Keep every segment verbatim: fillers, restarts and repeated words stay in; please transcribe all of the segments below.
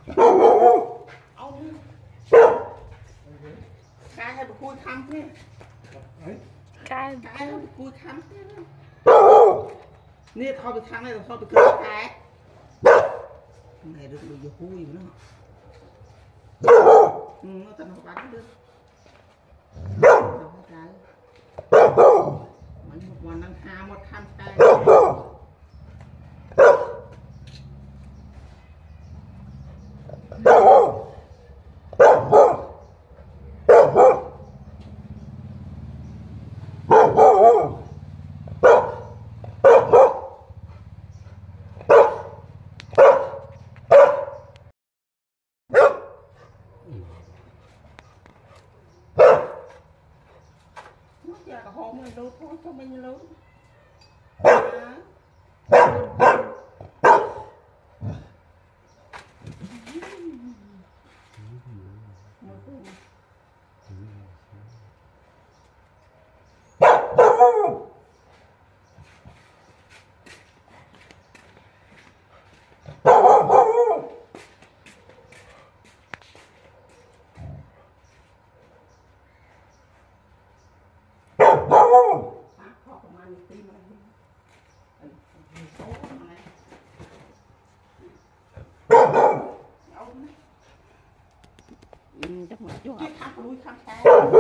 cái hay cùi khăm thế cái cái cùi khăm thế nè thôi bị khăm này thôi bị cùi cái này được được cùi nữa ừ nó tao nó bắn được cái mấy mộtวันนั้นหาหมดkhăm cái giờ cả hôm này đâu thôi cho mình lớn chắc một chút khăm lui khăm cái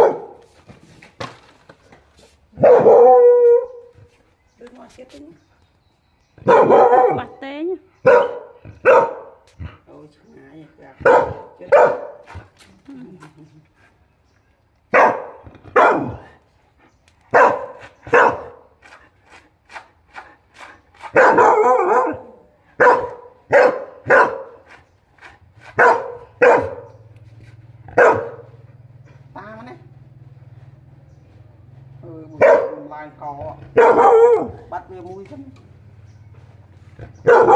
đừng ngồi chết tính bạch té nhá ôi ngại chết lai cò bắt về mũi chân